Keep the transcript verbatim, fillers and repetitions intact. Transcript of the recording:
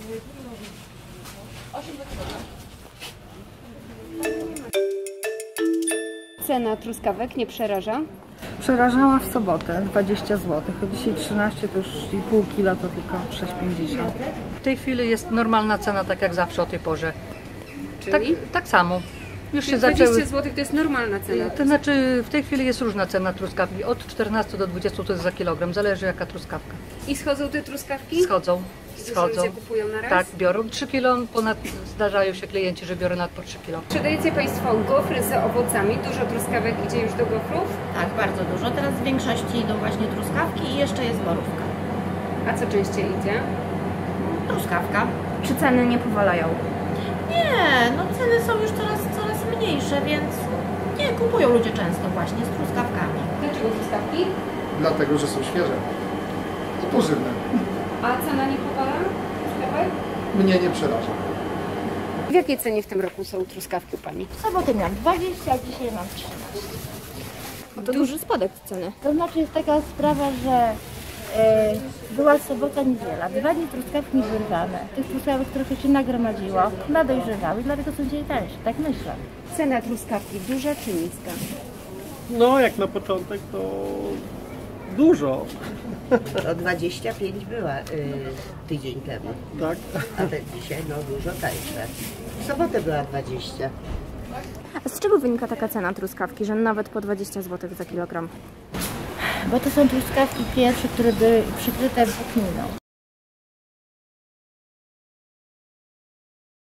Cena truskawek nie przeraża? Przerażała w sobotę dwadzieścia złotych, a dzisiaj trzynaście, to już i pół kila to tylko sześć pięćdziesiąt. W tej chwili jest normalna cena, tak jak zawsze o tej porze. Tak, tak samo. Już się zaczęły. dwadzieścia złotych to jest normalna cena. To znaczy w tej chwili jest różna cena truskawki, od czternastu do dwudziestu złotych za kilogram, zależy jaka truskawka. I schodzą te truskawki? Schodzą, schodzą. Ludzie kupują na raz? Tak, biorą trzy kilo, ponad, zdarzają się klienci, że biorą nad po trzy kilo. Sprzedajecie Państwo gofry z owocami, dużo truskawek idzie już do gofrów? Tak, bardzo dużo. Teraz w większości idą właśnie truskawki i jeszcze jest borówka. A co częściej idzie? Truskawka. Czy ceny nie powalają? Nie, no ceny są już coraz, coraz mniejsze, więc nie kupują ludzie często właśnie z truskawkami. Dlaczego truskawki? Dlatego, że są świeże i pożywne. A cena nie powala truskawek? Mnie nie przeraża. W jakiej cenie w tym roku są truskawki u Pani? W sobotę miałam dwadzieścia, a dzisiaj mam trzynaście. To duży spadek ceny. To znaczy jest taka sprawa, że e, była sobota, niedziela, dwa dni truskawki wyrwane. Tych truskawek trochę się nagromadziło, nadojrzewały, dlatego są dzisiaj tańsze, tak myślę. Cena truskawki duża czy niska? No, jak na początek to dużo, O dwadzieścia pięć była y, tydzień temu, tak? a te dzisiaj no dużo tańsze. W sobotę była dwadzieścia. A z czego wynika taka cena truskawki, że nawet po dwadzieścia złotych za kilogram? Bo to są truskawki pierwsze, które były przykryte włókniną.